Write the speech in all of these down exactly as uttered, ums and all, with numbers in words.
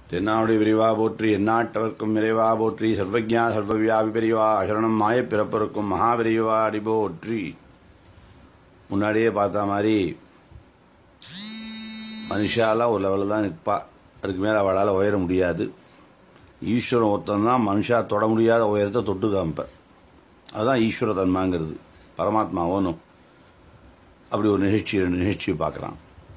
தென்னாவுடைய விரிவா போற்றி எந்நாட்டவர்க்கும் விரைவா போற்றி சர்வஜா சர்வவியாபி பெரியவா அசரணம் மாய பிறப்பருக்கும் மகாவிரைவா அடி போற்றி. முன்னாடியே பார்த்த மாதிரி மனுஷாலாம் ஒரு லெவலில் தான் நிற்பா, அதுக்கு மேலே அவளால் உயர முடியாது. ஈஸ்வரன் ஒருத்தன் தான் மனுஷா தொட முடியாத உயரத்தை தொட்டு காமிப்பேன். அதுதான் ஈஸ்வர தன்மாங்கிறது. பரமாத்மாவோனும் அப்படி ஒரு நிகழ்ச்சி ரெண்டு நிகழ்ச்சியை பார்க்கலாம்.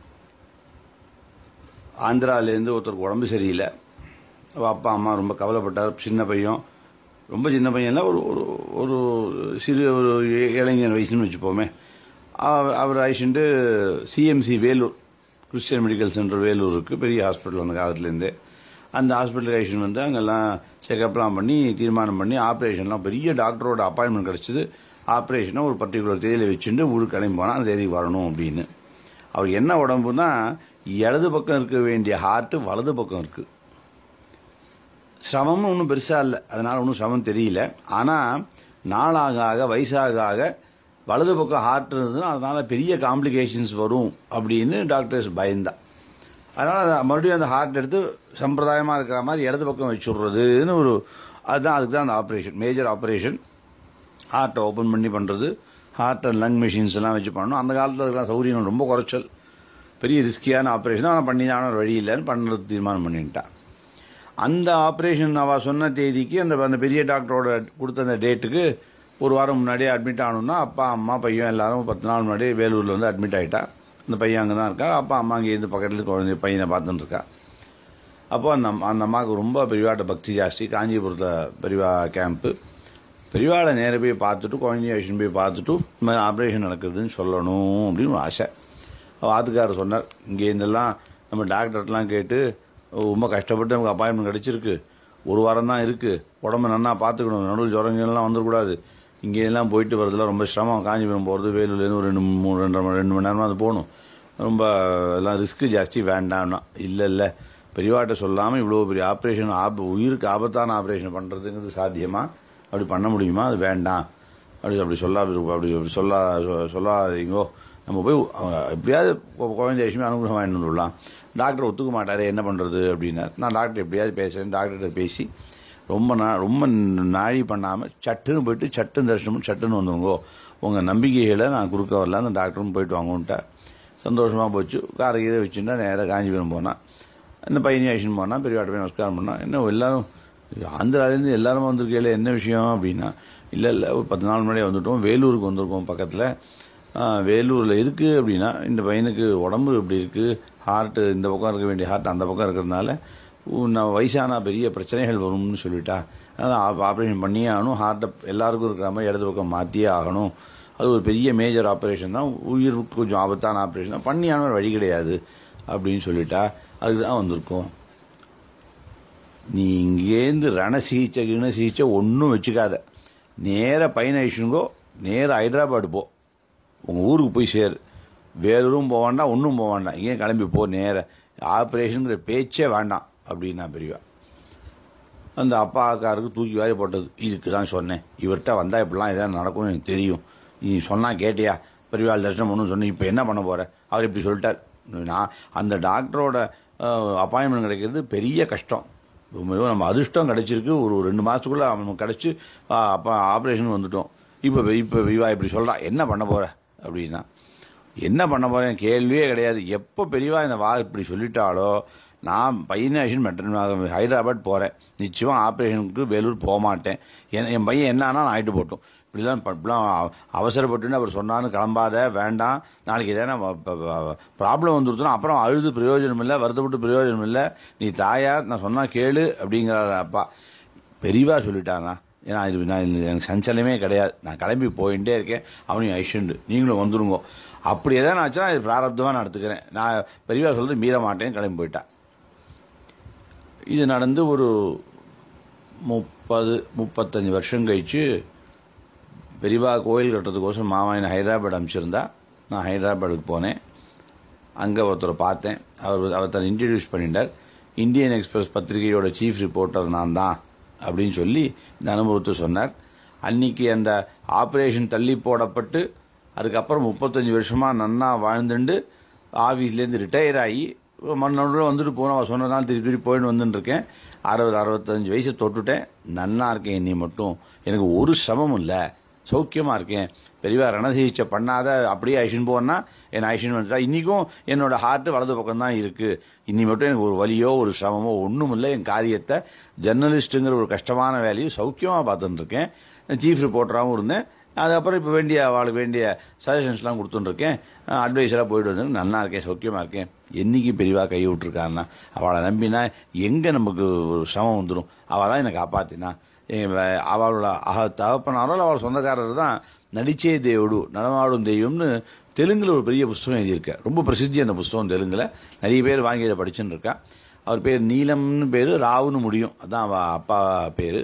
ஆந்திராவிலேருந்து ஒருத்தருக்கு உடம்பு சரியில்லை. அப்பா அம்மா ரொம்ப கவலைப்பட்டார். சின்ன பையன், ரொம்ப சின்ன பையன்லாம் ஒரு ஒரு ஒரு சிறு ஒரு இளைஞர் வயசுன்னு வச்சுப்போமே. அவர் அழைச்சிட்டு CMC Vellore, Christian medical centre Vellore இருக்குது, பெரிய ஹாஸ்பிட்டல் அந்த காலத்துலேருந்தே. அந்த ஹாஸ்பிட்டல் அழைச்சிட்டு வந்து அங்கெல்லாம் செக்கப்லாம் பண்ணி தீர்மானம் பண்ணி ஆப்ரேஷன்லாம் பெரிய டாக்டரோட அப்பாயின்மெண்ட் கிடச்சிது. ஆப்ரேஷனை ஒரு பர்டிகுலர் தேதியில் வச்சுட்டு ஊருக்கு கிளம்பி போனால் அந்த தேதிக்கு வரணும் அப்படின்னு. அவர் என்ன உடம்புனா, இடது பக்கம் இருக்க வேண்டிய ஹார்ட்டு வலது பக்கம் இருக்குது. சிரமம்னு ஒன்றும் பெருசாக இல்லை, அதனால் ஒன்றும் சிரமம் தெரியல. ஆனால் நாளாக ஆக வயசாக ஆக வலது பக்கம் ஹார்ட் இருந்ததுன்னா அதனால் பெரிய காம்ப்ளிகேஷன்ஸ் வரும் அப்படின்னு டாக்டர்ஸ் பயந்தா. அதனால் மறுபடியும் அந்த ஹார்ட் எடுத்து சம்பிரதாயமாக இருக்கிற மாதிரி இடது பக்கம் வச்சுடுறதுன்னு ஒரு அதுதான் அதுக்கு தான் அந்த ஆப்ரேஷன், மேஜர் ஆப்ரேஷன். ஹார்ட்டை ஓப்பன் பண்ணி பண்ணுறது, ஹார்ட் அண்ட் லங் மிஷின்ஸ் எல்லாம் வச்சு பண்ணணும். அந்த காலத்தில் அதுக்கெல்லாம் சௌகரியங்கள் ரொம்ப குறைச்சல், பெரிய ரிஸ்கியான ஆப்ரேஷன். ஆனால் பண்ணி தான் வழி இல்லைன்னு பண்ணுறது தீர்மானம் பண்ணிட்டா. அந்த ஆப்ரேஷன் அவள் சொன்ன தேதிக்கு அந்த அந்த பெரிய டாக்டரோட கொடுத்த அந்த டேட்டுக்கு ஒரு வாரம் முன்னாடியே அட்மிட் ஆகணும்னா அப்பா அம்மா பையன் எல்லாரும் பத்து நாள் முன்னாடி வேலூரில் வந்து அட்மிட் ஆகிட்டா. அந்த பையன் அங்கே தான் இருக்கா. அப்பா அம்மா அங்கே இருந்து பக்கத்தில் குழந்தை பையனை பார்த்துட்டு இருக்கா. அப்போ அந்த அந்த அம்மாவுக்கு ரொம்ப பெரியவாட்ட பக்தி ஜாஸ்தி. காஞ்சிபுரத்தில் பெரியவா கேம்ப்பு. பெரியவாளை நேராக போய் பார்த்துட்டு குழந்தைய விஷயம் போய் பார்த்துட்டு இந்த மாதிரி ஆப்ரேஷன் நடக்குதுன்னு சொல்லணும் அப்படின்னு ஒரு ஆசை. வாத்துக்காரர் சொன்னார், இங்கே இருந்தெல்லாம் நம்ம டாக்டர்லாம் கேட்டு ரொம்ப கஷ்டப்பட்டு நமக்கு அப்பாயின்மெண்ட் கிடச்சிருக்கு, ஒரு வாரம் தான் இருக்குது, உடம்பு நல்லா பார்த்துக்கணும், நடுவில் ஜுரங்கள்லாம் வந்துடக்கூடாது, இங்கே எல்லாம் போயிட்டு வரதுலாம் ரொம்ப சிரமம், காஞ்சிபுரம் போகிறது வேலூர்லேருந்து ஒரு ரெண்டு மூணு ரெண்டு ரெண்டு மணி நேரமாக அது போகணும், ரொம்ப எல்லாம் ரிஸ்க்கு ஜாஸ்தி, வேண்டாம்னா. இல்லை இல்லை பெரியவாட்ட சொல்லாமல் இவ்வளோ பெரிய ஆப்ரேஷன், ஆப் உயிருக்கு ஆபத்தான ஆப்ரேஷன் பண்ணுறதுங்கிறது சாத்தியமாக, அப்படி பண்ண முடியுமா, அது வேண்டாம் அப்படி அப்படி சொல்லா அப்படி அப்படி சொல்லா சொல்லாதீங்கோ, நம்ம போய் எப்படியாவது குழந்தை விஷயமே அனுகூலம் வாங்கிட்டு விடலாம். டாக்டர் ஒத்துக்க மாட்டார், என்ன பண்ணுறது அப்படின்னார். நான் டாக்டர் எப்படியாவது பேசுகிறேன், டாக்டர்கிட்ட பேசி ரொம்ப நா ரொம்ப நாழி பண்ணாமல் சட்டுன்னு போயிட்டு சட்டுன்னு தரிசனம் சட்டுன்னு வந்துருங்கோ, உங்கள் நம்பிக்கைகளை நான் குறுக்க வரல, அந்த டாக்டரும் போயிட்டு வாங்குன்ட்டா. சந்தோஷமாக போச்சு. காரை கீரை வச்சுட்டா நேராக காஞ்சிபுரம் போனான். இந்த பையனி ஆக்ஷன் போனால் பெரியவாட்ட போய் நமஸ்காரம் பண்ணால், என்ன எல்லோரும் ஆந்திராலேருந்து எல்லாருமே வந்திருக்கையில என்ன விஷயம் அப்படின்னா, இல்லை இல்லை ஒரு பத்து நாள் முன்னாடியே வந்துவிட்டோம், வேலூருக்கு வந்திருக்கோம் பக்கத்தில். வேலூரில் இருக்குது அப்படின்னா இந்த பையனுக்கு உடம்பு இப்படி இருக்குது, ஹார்ட்டு இந்த பக்கம் இருக்க வேண்டிய ஹார்ட் அந்த பக்கம் இருக்கிறதுனால நான் வயசான பெரிய பிரச்சனைகள் வரும்னு சொல்லிட்டா. அதனால் ஆப்ரேஷன் பண்ணியே ஆகணும், ஹார்ட்டை எல்லாருக்கும் இருக்கிற மாதிரி இடது பக்கம் மாற்றியே ஆகணும், அது ஒரு பெரிய மேஜர் ஆப்ரேஷன் தான், உயிருக்கு கொஞ்சம் ஆபத்தான ஆப்ரேஷன் தான், பண்ணியான வழி கிடையாது அப்படின்னு சொல்லிட்டா. அதுக்கு தான் வந்திருக்கோம். நீ இங்கேருந்து ரண சிகிச்சை கிண சிகிச்சை ஒன்றும் வச்சுக்காத, நேராக பையனைஷனுங்கோ, நேராக ஹைதராபாடு போ, உங்கள் ஊருக்கு போய் சேரு, வேலூரும் போக வேண்டாம் ஒன்றும் போக வேண்டாம், இங்கேயும் கிளம்பி போ, நேராக ஆப்ரேஷனுங்கிற பேச்சே வேண்டாம் அப்படின்னா பெரியவா. அந்த அப்பா அக்காருக்கு தூக்கி வாரி போட்டது. இதுக்கு தான் சொன்னேன், இவர்கிட்ட வந்தால் இப்படிலாம் எதாவது நடக்கும்னு எனக்கு தெரியும், நீ சொன்னால் கேட்டியா, பெரியவாள் தரிசனம் ஒன்றும் சொன்னேன், இப்போ என்ன பண்ண போகிற, அவர் இப்படி சொல்லிட்டார். நான் அந்த டாக்டரோட அப்பாயின்மெண்ட் கிடைக்கிறது பெரிய கஷ்டம், நம்ம அதிர்ஷ்டம் கிடச்சிருக்கு, ஒரு ரெண்டு மாதத்துக்குள்ளே அவனுக்கு கிடச்சி அப்போ ஆப்ரேஷன் வந்துட்டோம். இப்போ இப்போ விவா இப்படி சொல்கிறா, என்ன பண்ண போகிற அப்படின்னா, என்ன பண்ண போகிறேன் கேள்வியே கிடையாது. எப்போ பெரியவா இந்த வா இப்படி சொல்லிட்டாலோ நான் பையனாஷன் மெட்ரன் ஹைதராபாத் போகிறேன், நிச்சயமாக ஆப்ரேஷனுக்கு வேலூர் போக மாட்டேன், என் என் பையன் என்ன ஆனால் நான் ஆகிட்டு போட்டோம், இப்படிலாம் இப்படிலாம் அவசரப்பட்டுன்னு அவர் சொன்னான்னு கிளம்பாத, வேண்டாம், நாளைக்கு எதனா ப்ராப்ளம் வந்துருச்சுன்னா அப்புறம் அழுது பிரயோஜனம் இல்லை, வருத்தப்பட்டு பிரயோஜனம் இல்லை, நீ தாயா நான் சொன்னால் கேளு அப்படிங்கிறார் அப்பா. பெரியவா சொல்லிட்டானா, ஏன்னா இது நான் எனக்கு சஞ்சலமே கிடையாது, நான் கிளம்பி போயிட்டே இருக்கேன், அவனையும் ஐஷண்டு நீங்களும் வந்துருங்கோ, அப்படி எதாவது ஆச்சுன்னா இது பிராரப்தமாக நான் எடுத்துக்கிறேன், நான் பெரியவா சொல்கிறது மீற மாட்டேன்னு கிளம்பி போயிட்டா. இது நடந்து ஒரு முப்பது முப்பத்தஞ்சு வருஷம் கழித்து பெரியவா கோயில் கட்டுறதுக்கோசம் மாமா என்னை ஹைதராபாத் அனுப்பிச்சிருந்தா. நான் ஹைதராபாத்துக்கு போனேன். அங்கே ஒருத்தரை பார்த்தேன். அவர் அவர் தன் இன்ட்ரடியூஸ் பண்ணிட்டார். இந்தியன் எக்ஸ்பிரஸ் பத்திரிகையோட சீஃப் ரிப்போர்ட்டர் நான் தான் அப்படின்னு சொல்லி இந்த அனுபவத்தை சொன்னார். அன்றைக்கி அந்த ஆப்ரேஷன் தள்ளி போடப்பட்டு அதுக்கப்புறம் முப்பத்தஞ்சு வருஷமாக நன்னா வாழ்ந்துண்டு ஆஃபீஸ்லேருந்து ரிட்டையர் ஆகி மண்ணோட வந்துட்டு போனோம். அவள் சொன்னதால் திருப்பி திருப்பி போயிட்டு வந்துட்டு இருக்கேன். அறுபது அறுபத்தஞ்சு வயசு தொட்டுட்டேன். நன்னா இருக்கேன். இன்னி மட்டும் எனக்கு ஒரு சிரமமும் இல்லை, சௌக்கியமாக இருக்கேன். பெரியவா ரணசிகிச்சை பண்ணாத அப்படியே ஐஷன் போனா என் ஐஷன் வந்துட்டா. இன்றைக்கும் என்னோட ஹார்ட்டு வலது பக்கம் தான் இருக்குது. இன்னி மட்டும் எனக்கு ஒரு வலியோ ஒரு சிரமமோ ஒன்றும் இல்லை. என் காரியத்தை ஜெர்னலிஸ்ட்டுங்கிற ஒரு கஷ்டமான வேலையும் சௌக்கியமாக பார்த்துட்டுருக்கேன். சீஃப் ரிப்போர்ட்டராகவும் இருந்தேன். அதுக்கப்புறம் இப்போ வேண்டிய அவளுக்கு வேண்டிய சஜஷன்ஸ்லாம் கொடுத்துட்டுருக்கேன். அட்வைஸராக போயிட்டு வந்து நல்லா இருக்கேன், சௌக்கியமாக இருக்கேன். என்றைக்கு பெரியவா கை விட்டுருக்காருன்னா அவளை நம்பினா எங்கே நமக்கு ஒரு சிரமம் வந்துடும். அவள் தான் என்னை காப்பாற்றினா. அவளோட அக தகப்பனாரோ அவள் சொந்தக்காரர் தான் நடிச்சே தேவடு நடமாடும் தெய்வம்னு தெலுங்கில் ஒரு பெரிய புஸ்தகம் எழுதியிருக்கேன். ரொம்ப பிரசித்தி அந்த புஸ்தகம் தெலுங்கில். நிறைய பேர் வாங்கி இதை படிச்சுன்னு இருக்கா. அவர் பேர் நீலம்னு பேர், ராவுன்னு முடியும். அதுதான் அவள் அப்பா பேர்.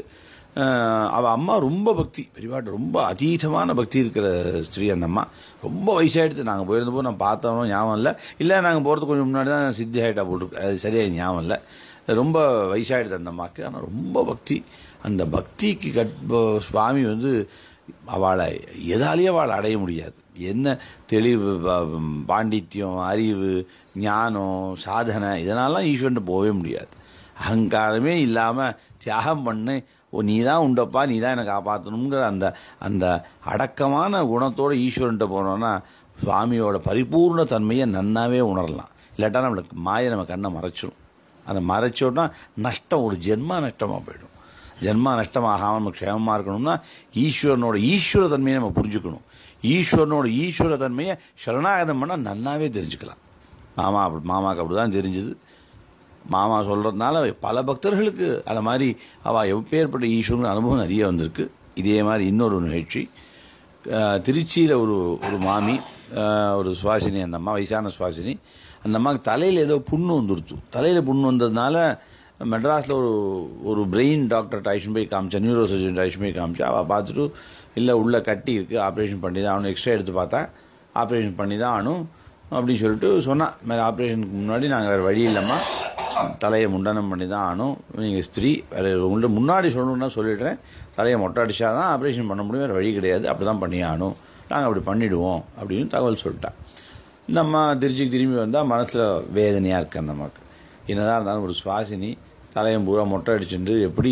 அவள் அம்மா ரொம்ப பக்தி, பெரியவாட்ட ரொம்ப அதீதமான பக்தி இருக்கிற ஸ்திரீ. அந்த அம்மா ரொம்ப வயசாகிடுது. நாங்கள் போயிருந்தப்போ நான் பார்த்தோம் ஞாபகம் இல்லை. இல்லை நாங்கள் போகிறதுக்கு கொஞ்சம் முன்னாடி தான் சித்தி ஆகிட்டா போட்டுருக்கு. அது சரியாக ஞாபகம் இல்லை. ரொம்ப வயசாகிடுது அந்த அம்மாவுக்கு. ஆனால் ரொம்ப பக்தி. அந்த பக்திக்கு கட் சுவாமி வந்து அவளை எதாலேயே அவளை அடைய முடியாது. என்ன தெளிவு, பாண்டித்யம், அறிவு, ஞானம், சாதனை இதனாலாம் ஈஸ்வரன் போகவே முடியாது. அகங்காரமே இல்லாமல் தியாகம் பண்ணு, ஓ நீ தான் உண்டப்பா, நீ தான் என்னை காப்பாற்றணுங்கிற அந்த அந்த அடக்கமான குணத்தோடு ஈஸ்வரன்ட்ட போனோன்னா சுவாமியோட பரிபூர்ண தன்மையை நன்னாவே உணரலாம். இல்லாட்டா நம்மளுக்கு மாயை நம்ம கண்ணை மறைச்சிடும். அந்த மறைச்சோன்னா நஷ்டம், ஒரு ஜென்மா நஷ்டமாக போயிடும். ஜென்மா நஷ்டமாகாமல் நம்ம க்ஷேமமாக இருக்கணும்னா ஈஸ்வரனோட ஈஸ்வர தன்மையை நம்ம புரிஞ்சுக்கணும். ஈஸ்வரனோட ஈஸ்வர தன்மையை சரணாகதம் பண்ணால் நன்னாவே தெரிஞ்சுக்கலாம். மாமா அப்படி மாமாவுக்கு அப்படி தான் தெரிஞ்சுது. மாமா சொல்கிறதுனால பல பக்தர்களுக்கு அந்த மாதிரி அவள் எப்பேற்பட்ட ஈஸ்வரன் அனுபவம் நிறைய வந்திருக்கு. இதே மாதிரி இன்னொரு நிகழ்ச்சி திருச்சியில் ஒரு ஒரு மாமி, ஒரு சுவாசினி, அந்த அம்மா வயசான சுவாசினி. அந்த அம்மாவுக்கு தலையில் ஏதோ புண்ணு வந்துருச்சு. தலையில் புண்ணு வந்ததுனால மெட்ராஸில் ஒரு ஒரு பிரெயின் டாக்டர்கிட்ட ஐஷன் போய் காமிச்சா, நியூரோ சர்ஜன் ஐஷன் போய் காமிச்சா. அவள் பார்த்துட்டு இல்லை உள்ளே கட்டி இருக்குது, ஆப்ரேஷன் பண்ணி தான் ஆகணும். எக்ஸ்ரே எடுத்து பார்த்தா ஆப்ரேஷன் பண்ணி தான் ஆகணும் அப்படின்னு சொல்லிட்டு சொன்னான். மேலே ஆப்ரேஷனுக்கு முன்னாடி நாங்கள் வேறு வழி இல்லைம்மா, தலையை முண்டனம் பண்ணி தான் ஆகணும். நீங்கள் ஸ்திரீ, வேறு உங்கள்கிட்ட முன்னாடி சொல்லணுன்னா சொல்லிடுறேன், தலையை மொட்டை அடித்தா தான் ஆப்ரேஷன் பண்ண முடியும், வேறு வழி கிடையாது, அப்படி தான் பண்ணி ஆகணும், நாங்கள் அப்படி பண்ணிவிடுவோம் அப்படின்னு தகவல் சொல்லிட்டா. இந்த அம்மா திருச்சிக்கு திரும்பி வந்தால் மனசில் வேதனையாக இருக்குது அந்த அம்மாவுக்கு. என்னதான் இருந்தாலும் ஒரு சுவாசினி தலையை பூரா மொட்டை அடிச்சுட்டு எப்படி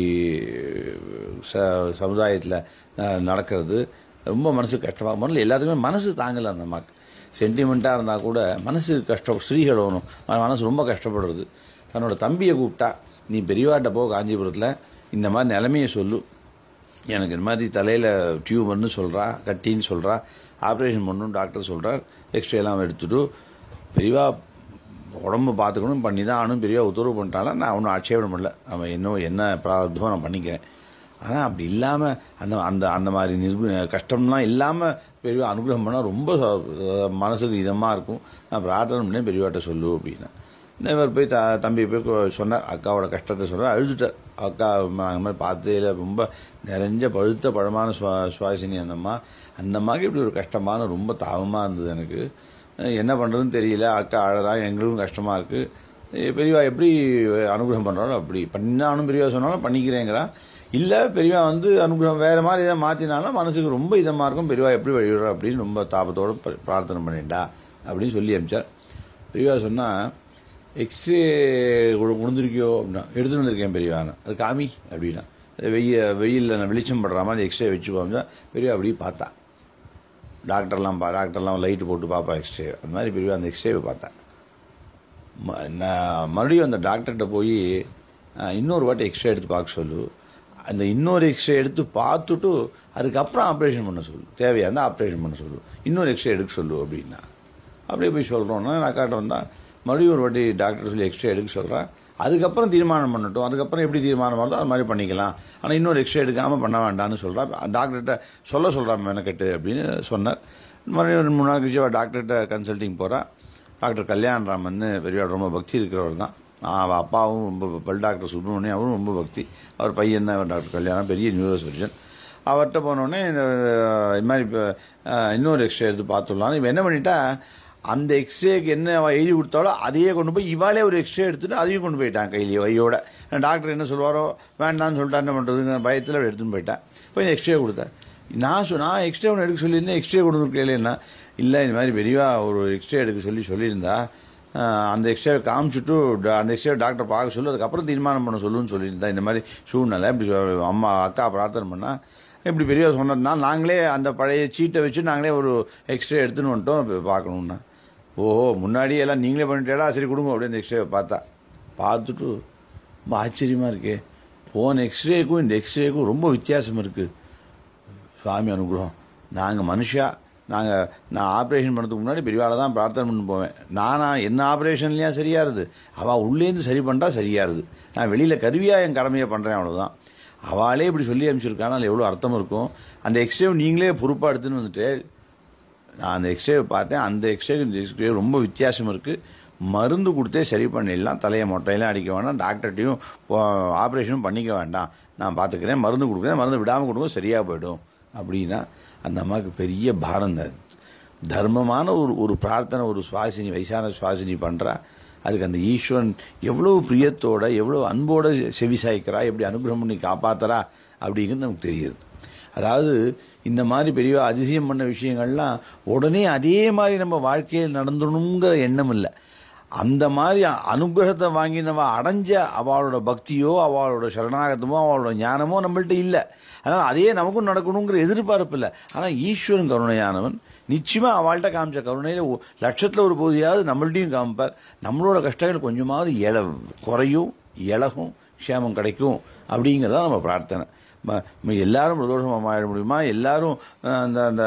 ச சமுதாயத்தில் நடக்கிறது ரொம்ப மனசு கஷ்டமாக. முதல்ல எல்லாத்துக்குமே மனசு தாங்கலை அந்த அம்மாவுக்கு. சென்டிமெண்ட்டாக இருந்தால் கூட மனசு கஷ்டம், ஸ்ரீகள் வேணும், மனசு ரொம்ப கஷ்டப்படுறது. தன்னோட தம்பியை கூப்பிட்டா, நீ பெரியவாட்ட போ காஞ்சிபுரத்தில், இந்த மாதிரி நிலைமையை சொல்லு, எனக்கு இந்த மாதிரி தலையில் டியூமர்னு சொல்கிறா, கட்டின்னு சொல்கிறா, ஆப்ரேஷன் பண்ணணும் டாக்டர் சொல்கிறார், எக்ஸ்ரேலாம் எடுத்துட்டு பெரியவா உடம்பு பார்த்துக்கணும், பண்ணி தான் ஆகணும், பெரியவா உத்தரவு பண்ணிட்டாலும் நான் ஒன்றும் ஆட்சேபம் பண்ணல, நம்ம இன்னும் என்ன பிரார்த்தமோ நான் பண்ணிக்கிறேன். ஆனால் அப்படி இல்லாமல் அந்த அந்த அந்த மாதிரி நிர்ப கஷ்டம்லாம் இல்லாமல் பெரியவா அனுகிரகம் பண்ணால் ரொம்ப மனசுக்கு இதமாக இருக்கும். நான் பிரார்த்தனை பண்ணேன், பெரியவாட்ட சொல்லு அப்படின்னு. இவர் போய் த தம்பி போய் சொன்னார், அக்காவோட கஷ்டத்தை சொல்கிறார். அழுதுட்டார். அக்கா அந்த மாதிரி பார்த்ததில் ரொம்ப நிறைஞ்ச பழுத்த பழமான சுவா சுவாசினி அந்த அம்மா. அந்த அம்மாவுக்கு இப்படி ஒரு கஷ்டமான ரொம்ப தாபமாக இருந்தது. எனக்கு என்ன பண்ணுறதுன்னு தெரியல. அக்கா அழறா, எங்களுக்கும் கஷ்டமாக இருக்குது. பெரியவா எப்படி அனுகிரகம் பண்ணுறாலும் அப்படி பண்ணாலும் பெரியவா சொன்னாலும் பண்ணிக்கிறேங்கிறா. இல்லை பெரியவா வந்து அனுகிரகம் வேறு மாதிரி எதாவது மாற்றினாலும் மனசுக்கு ரொம்ப இதமாக இருக்கும். பெரியவா எப்படி வழிவிடுறா அப்படின்னு ரொம்ப தாபத்தோடு பிரார்த்தனை பண்ணிட்டா அப்படின்னு சொல்லி அனுப்பிச்சார். பெரியவா சொன்னால், எக்ஸ்ரே உணர்ந்துருக்கியோ அப்படின்னா, எடுத்துகிட்டு வந்திருக்கேன் பெரியவான்னு. அது காமி அப்படின்னா, வெய்ய வெயிலில் நான் வெளிச்சம் படுற மாதிரி எக்ஸ்ரே வச்சு பார்த்தா பெரியவா அப்படியே பார்த்தா. டாக்டர்லாம் பா டாக்டர்லாம் லைட்டு போட்டு பார்ப்பா எக்ஸ்ரே, அந்த மாதிரி பெரியவா அந்த எக்ஸ்ரேவை பார்த்தா. நான் மறுபடியும் அந்த டாக்டர்கிட்ட போய் இன்னொரு வாட்டி எக்ஸ்ரே எடுத்து பார்க்க சொல்லு, அந்த இன்னொரு எக்ஸ்ரே எடுத்து பார்த்துட்டு அதுக்கப்புறம் ஆப்ரேஷன் பண்ண சொல்லு, தேவையாக இருந்தால் ஆப்ரேஷன் பண்ண சொல்லு, இன்னொரு எக்ஸ்ரே எடுக்க சொல்லு அப்படின்னா. அப்படியே போய் சொல்கிறோன்னா நான் காட்ட வந்தால் மறுபடியும் ஒரு வாட்டி டாக்டர் சொல்லி எக்ஸ்ரே எடுக்க சொல்கிறேன். அதுக்கப்புறம் தீர்மானம் பண்ணட்டும், அதுக்கப்புறம் எப்படி தீர்மானம் பண்ணுறதோ அது மாதிரி பண்ணிக்கலாம், ஆனால் இன்னொரு எக்ஸ்ரே எடுக்காமல் பண்ண வேண்டாம்னு சொல்கிறா. டாக்டர்கிட்ட சொல்ல சொல்கிறான் மெனக்கெட்டு அப்படின்னு சொன்னார். மறுபடியும் ரெண்டு மூணு நாள் கழிச்சு டாக்டர்கிட்ட கன்சல்ட்டிங் போகிறா. டாக்டர் கல்யாணராமன் பெரியவா ரொம்ப பக்தி இருக்கிறவர் தான். அவள் அப்பாவும் ரொம்ப பல் டாக்டர் சுப்ரமணியம், அவரும் ரொம்ப பக்தி. அவர் பையன் தான் டாக்டர் கல்யாணம், பெரிய நியூரோ சர்ஜன். அவர்கிட்ட போனோடனே இந்த இது மாதிரி இப்போ இன்னொரு எக்ஸ்ரே எடுத்து பார்த்துடலாம். இவன் என்ன பண்ணிட்டா, அந்த எக்ஸ்ரேக்கு என்ன அவள் எழுதி கொடுத்தாலோ அதையே கொண்டு போய் இவாளே ஒரு எக்ஸ்ரே எடுத்துட்டு அதையும் கொண்டு போயிட்டான் கையிலேயே வையோட. டாக்டர் என்ன சொல்லுவாரோ வேண்டான்னு சொல்லிட்டா என்ன பண்ணுறதுங்கிற பயத்தில் எடுத்துன்னு போயிட்டான். போய் எக்ஸ்ரே கொடுத்தேன். நான் சொ நான் எக்ஸ்ரே ஒன்று எடுக்க சொல்லியிருந்தேன், எக்ஸ்ரே கொடுத்துருக்கேன்னா இல்லை இந்த மாதிரி பெரியவா ஒரு எக்ஸ்ரே எடுக்க சொல்லி சொல்லியிருந்தா, அந்த எக்ஸ்ரே காமிச்சுட்டு அந்த எக்ஸ்ரே டாக்டர் பார்க்க சொல்லு, அதுக்கப்புறம் தீர்மானம் பண்ண சொல்லுன்னு சொல்லியிருந்தா. இந்த மாதிரி சூழ்நிலை இப்படி அம்மா அக்கா பிரார்த்தனை பண்ணால் இப்படி பெரிய சொன்னதுனா நாங்களே அந்த பழைய சீட்டை வச்சு நாங்களே ஒரு எக்ஸ்ரே எடுத்துன்னு வந்துட்டோம் பார்க்கணுன்னா. ஓஹோ, முன்னாடியே எல்லாம் நீங்களே பண்ணிட்டேடா, சரி கொடுங்க அப்படியே அந்த எக்ஸ்ரே பார்த்தா. பார்த்துட்டு ரொம்ப ஆச்சரியமாக இருக்கே, போன எக்ஸ்ரேக்கும் இந்த எக்ஸ்ரேக்கும் ரொம்ப வித்தியாசம் இருக்குது. சுவாமி அனுகிரகம். நாங்கள் மனுஷா, நாங்கள் நான் ஆப்ரேஷன் பண்ணுறதுக்கு முன்னாடி பெரியவாளை தான் பிரார்த்தனை பண்ணி போவேன். நானா என்ன ஆப்ரேஷன்லையும் சரியாருது, அவள் உள்ளேருந்து சரி பண்ணுறா சரியாருது. நான் வெளியில் கருவியாக என் கடமையை பண்ணுறேன், அவ்வளோதான். அவளே இப்படி சொல்லி அனுப்பிச்சிருக்கானா அதில் எவ்வளோ அர்த்தம் இருக்கும். அந்த எக்ஸ்ரே நீங்களே பொறுப்பாக எடுத்துன்னு வந்துட்டு நான் அந்த எக்ஸ்ரேவை பார்த்தேன். அந்த எக்ஸ்ரேக்கு இந்த எக்ஸ்ரே ரொம்ப வித்தியாசம் இருக்குது. மருந்து கொடுத்தே சரி பண்ணிடலாம், தலையை மொட்டையெல்லாம் அடிக்க வேண்டாம், டாக்டர்கிட்டையும் ஆப்ரேஷனும் பண்ணிக்க வேண்டாம், நான் பார்த்துக்கிறேன், மருந்து கொடுக்குறேன், மருந்து விடாமல் கொடுங்க சரியாக போய்டும் அப்படின்னா அந்த அம்மாவுக்கு பெரிய பாரம் தான். தர்மமான ஒரு ஒரு பிரார்த்தனை ஒரு சுவாசினி, வயசான சுவாசினி பண்ணுறா. அதுக்கு அந்த ஈஸ்வரன் எவ்வளோ பிரியத்தோட எவ்வளோ அன்போடு செவிசாய்க்கிறா, எப்படி அனுகிரகம் பண்ணி காப்பாற்றுறா அப்படிங்கிறது நமக்கு தெரியுது. அதாவது இந்த மாதிரி பெரிய அதிசயம் பண்ண விஷயங்கள்லாம் உடனே அதே மாதிரி நம்ம வாழ்க்கையில் நடந்துடணுங்கிற எண்ணம் இல்லை. அந்த மாதிரி அனுகிரகத்தை வாங்கி நம்ம அடைஞ்ச அவளோட பக்தியோ அவளோட சரணாகத்தமோ அவளோட ஞானமோ நம்மள்ட்ட இல்லை. அதனால் அதே நமக்கும் நடக்கணுங்கிற எதிர்பார்ப்பு இல்லை. ஆனால் ஈஸ்வரன் கருணையானவன் நிச்சயமாக அவள்கிட்ட காமிச்ச கருணையில் லட்சத்தில் ஒரு பகுதியாவது நம்மள்ட்டையும் காமிப்பார். நம்மளோட கஷ்டங்கள் கொஞ்சமாவது இல குறையும், இலகும், க்ஷேமம் கிடைக்கும் அப்படிங்கிறதான் நம்ம பிரார்த்தனை. எல்லாரும் பிரதோஷமாக ஆயிட முடியுமா? எல்லாரும் அந்த அந்த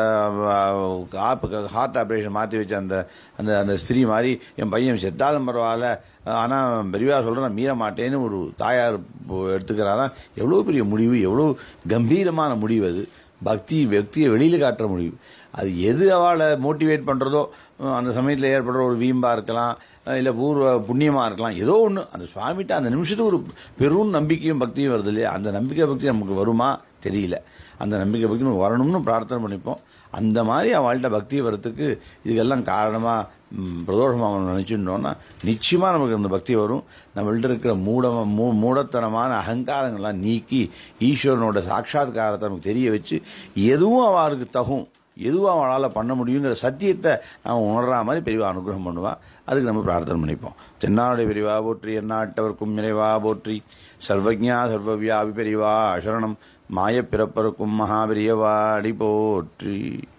ஹார்ட் ஆப்ரேஷன் மாற்றி வச்ச அந்த அந்த அந்த ஸ்திரீ மாதிரி என் பையன் செத்தாலும் பரவாயில்ல, ஆனால் பெரியவா சொல்கிறேன் நான் மீற மாட்டேன்னு ஒரு தாயார் எடுத்துக்கிறாரா. எவ்வளோ பெரிய முடிவு, எவ்வளோ கம்பீரமான முடிவு அது. பக்தி பக்தியை வெளியில் காட்டுற முடிவு. அது எது அவளை மோட்டிவேட் பண்ணுறதோ, அந்த சமயத்தில் ஏற்படுற ஒரு வீம்பாக இருக்கலாம், இல்லை பூர்வ புண்ணியமாக இருக்கலாம், ஏதோ ஒன்று அந்த சுவாமிகிட்ட அந்த நிமிஷத்துக்கு ஒரு பெரும் நம்பிக்கையும் பக்தியும் வருது இல்லையா. அந்த நம்பிக்கை பக்தி நமக்கு வருமா தெரியல. அந்த நம்பிக்கை பக்தி நம்ம வரணும்னு பிரார்த்தனை பண்ணிப்போம். அந்த மாதிரி அவள்கிட்ட பக்தி வரத்துக்கு இதுக்கெல்லாம் காரணமாக பிரதோஷமாக நினச்சிட்டோன்னா நிச்சயமாக நமக்கு அந்த பக்தி வரும். நம்மள்ட்ட இருக்கிற மூட மூ மூடத்தனமான அகங்காரங்கள்லாம் நீக்கி ஈஸ்வரனோட சாட்சாத்காரத்தை நமக்கு தெரிய வச்சு எதுவும் அவளுக்கு தகும், எதுவும் அவளால் பண்ண முடியுங்கிற சத்தியத்தை அவன் உணர்ற மாதிரி பெரியவா அனுகிரகம் பண்ணுவான். அதுக்கு நம்ம பிரார்த்தனை பண்ணிப்போம். தென்னாடுடைய பெரியவா போற்றி, எந்நாட்டவர்க்கும் நிறைவா போற்றி, சர்வஜா சர்வவியாபி பெரியவா சரணம், மாயப்பிறப்பருக்கும் மகாபெரியவா அடி போற்றி.